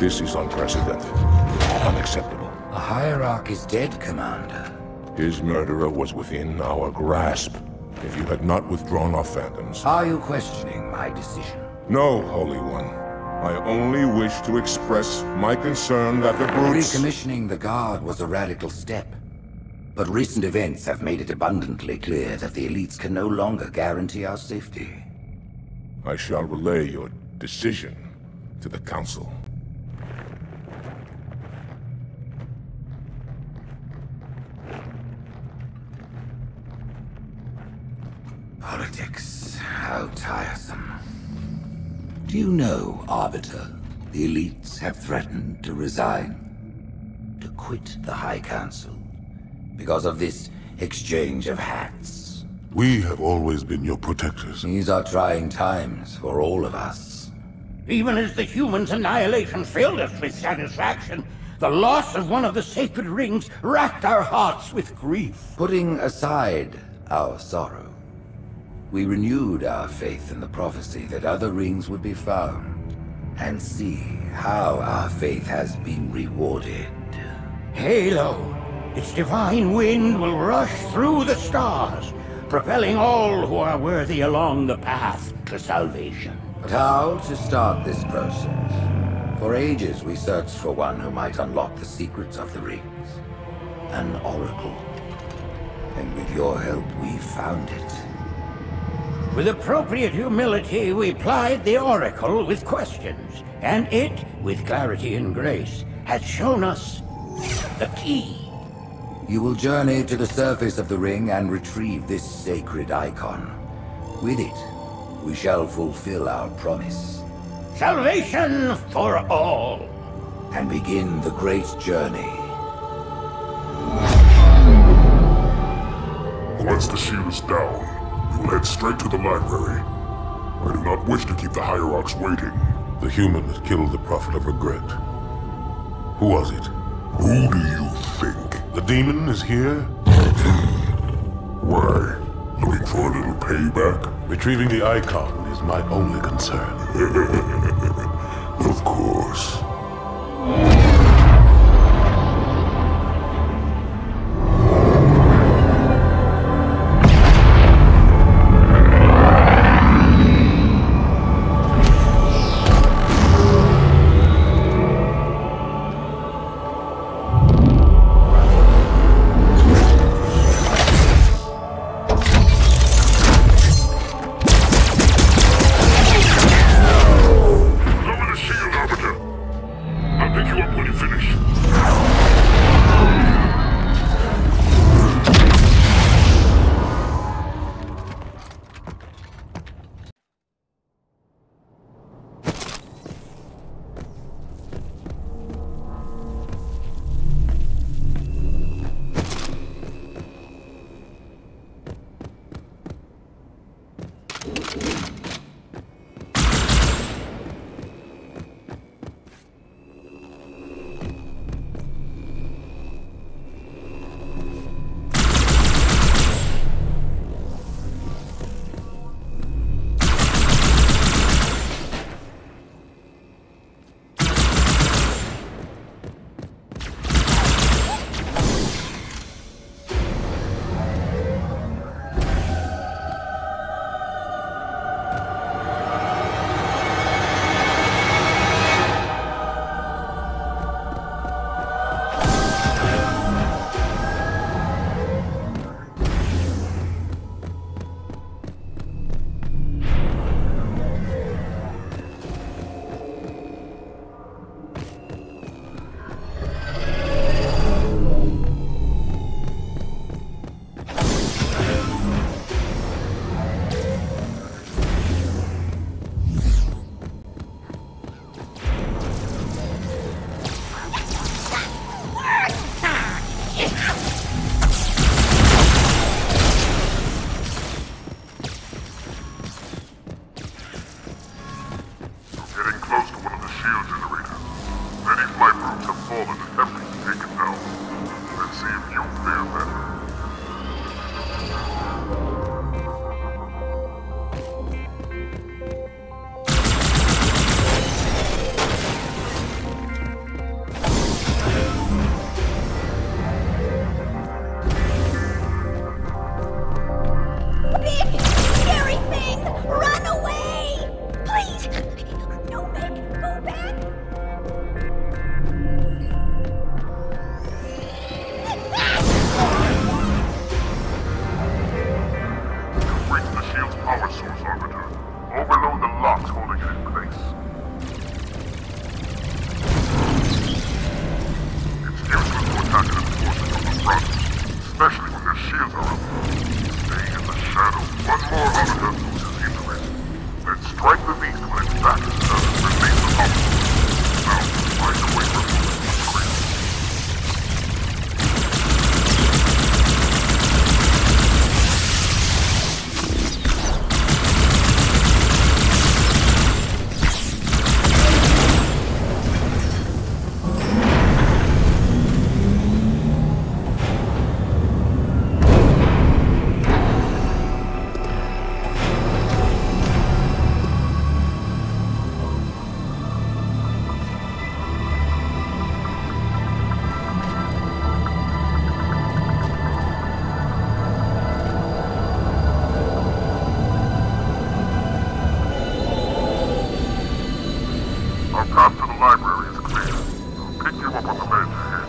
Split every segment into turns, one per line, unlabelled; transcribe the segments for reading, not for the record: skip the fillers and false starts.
This is unprecedented. Unacceptable.
The Hierarch is dead, Commander.
His murderer was within our grasp. If you had not withdrawn our phantoms...
Are you questioning my decision?
No, Holy One. I only wish to express my concern that the brutes...
Recommissioning the Guard was a radical step. But recent events have made it abundantly clear that the elites can no longer guarantee our safety.
I shall relay your decision to the Council.
Politics, how tiresome. Do you know, Arbiter, the elites have threatened to resign, to quit the High Council, because of this exchange of hats?
We have always been your protectors.
These are trying times for all of us.
Even as the humans' annihilation filled us with satisfaction, the loss of one of the sacred rings racked our hearts with grief.
Putting aside our sorrow, we renewed our faith in the prophecy that other rings would be found, and see how our faith has been rewarded.
Halo, its divine wind will rush through the stars, propelling all who are worthy along the path to salvation.
But how to start this process? For ages we searched for one who might unlock the secrets of the rings. An oracle. And with your help we found it.
With appropriate humility, we plied the Oracle with questions, and it, with clarity and grace, has shown us the key.
You will journey to the surface of the ring and retrieve this sacred icon. With it, we shall fulfill our promise.
Salvation for all.
And begin the great journey.
Once the shield is down, we will head straight to the library. I do not wish to keep the Hierarchs waiting.
The human that killed the Prophet of Regret. Who was it?
Who do you think?
The demon is here?
Why? Looking for a little payback?
Retrieving the icon is my only concern.
Of course. Our path to the library is clear. I'll pick you up on the ledge ahead.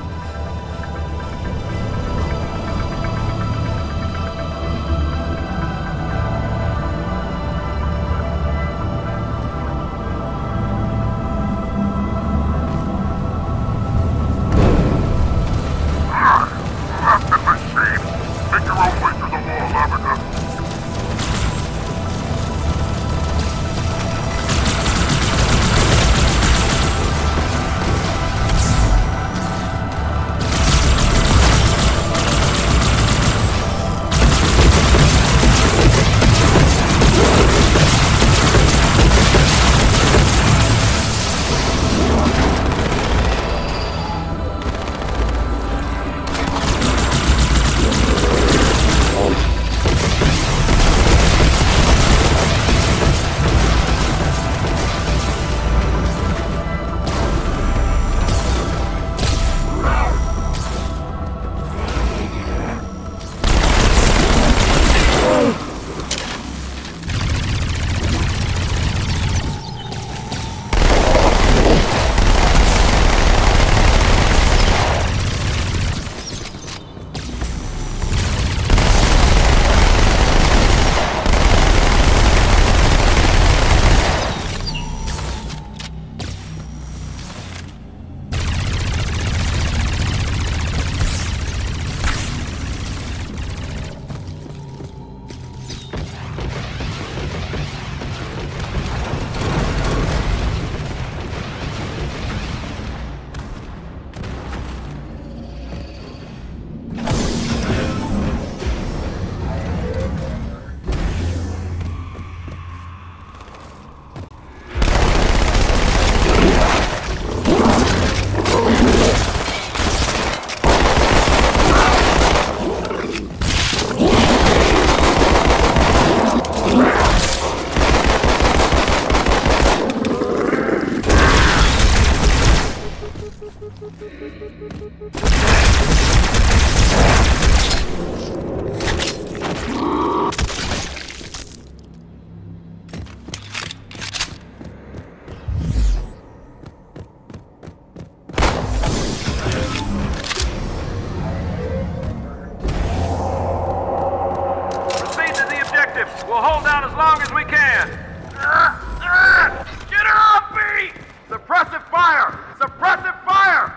We'll hold down as long as we can. Get her off me! Suppressive fire! Suppressive fire!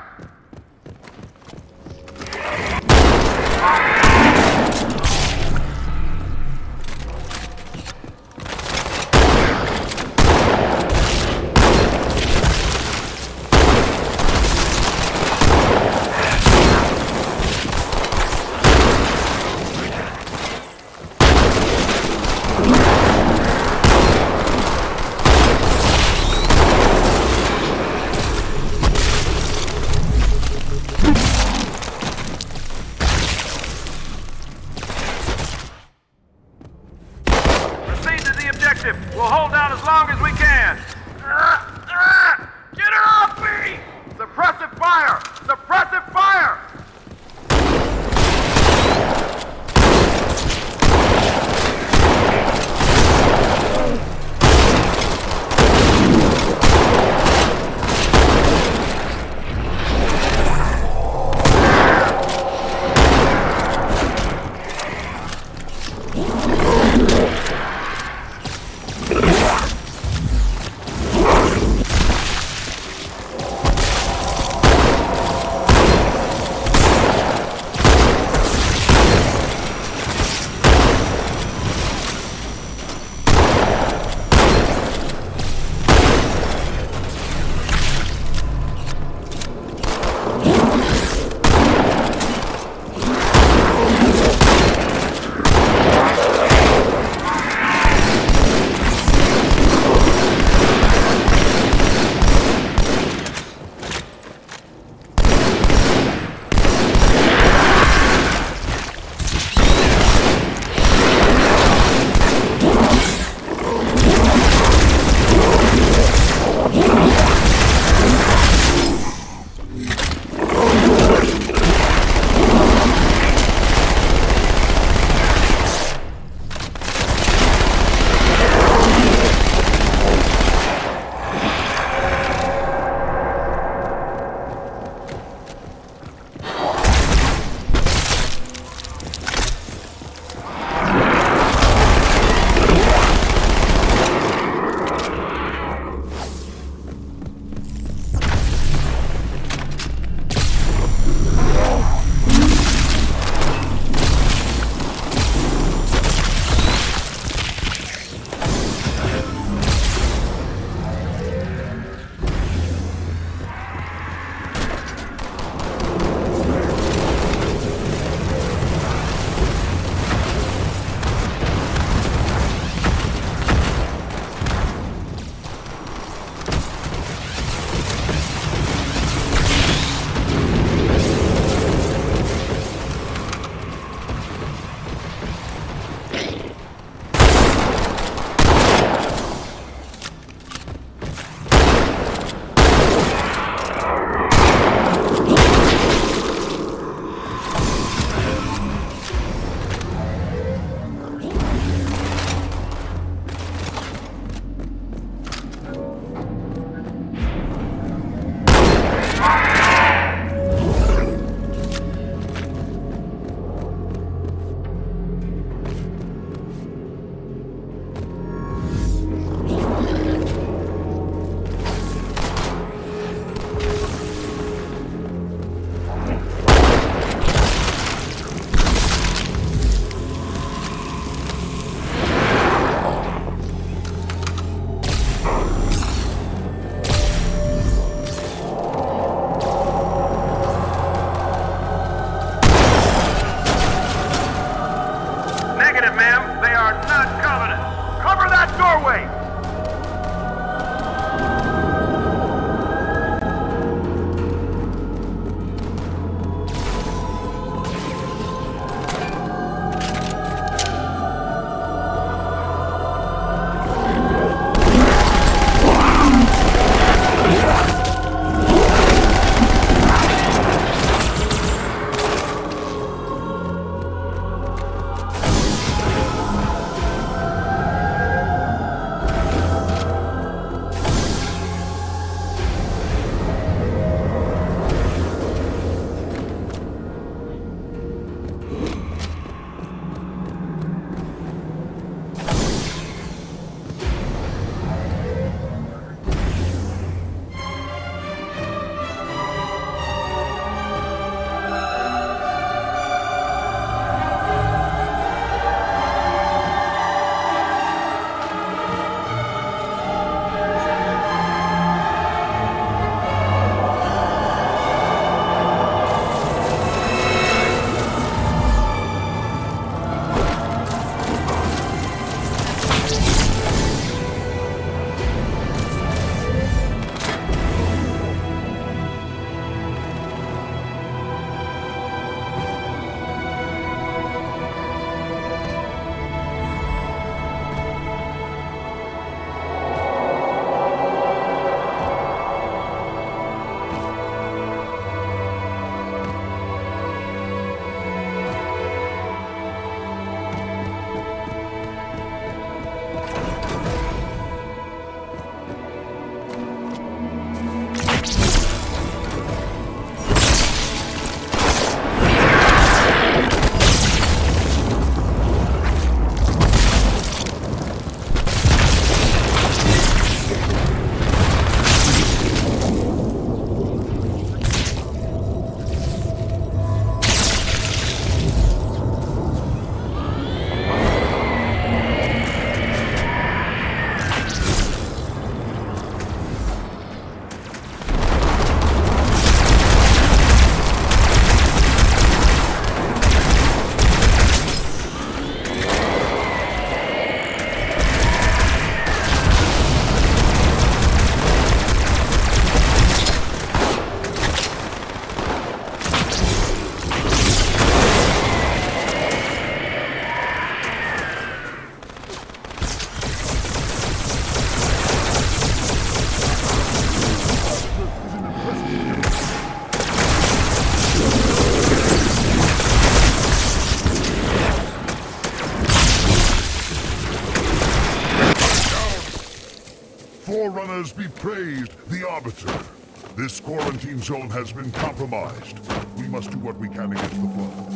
Mars be praised, the Arbiter. This quarantine zone has been compromised. We must do what we can against the flood.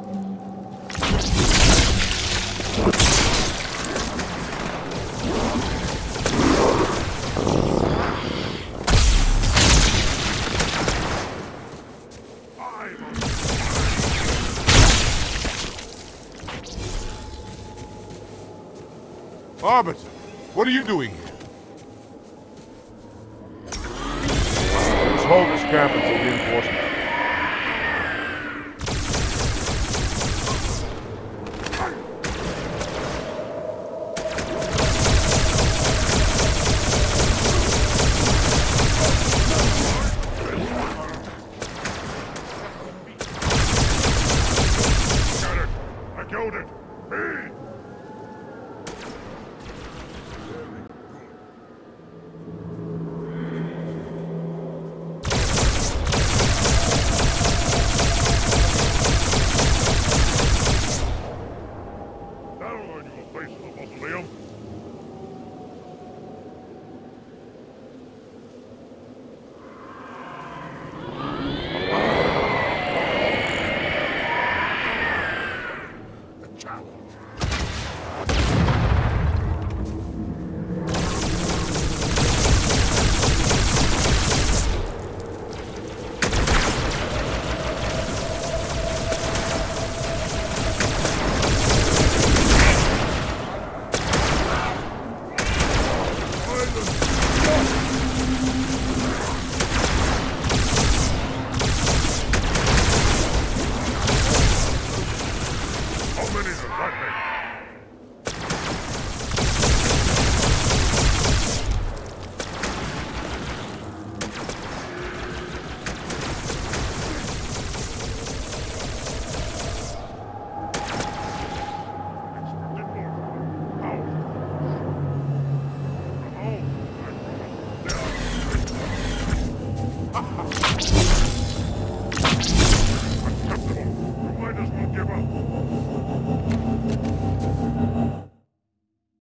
Arbiter, what are you doing here? Let's hold this camp until reinforcements.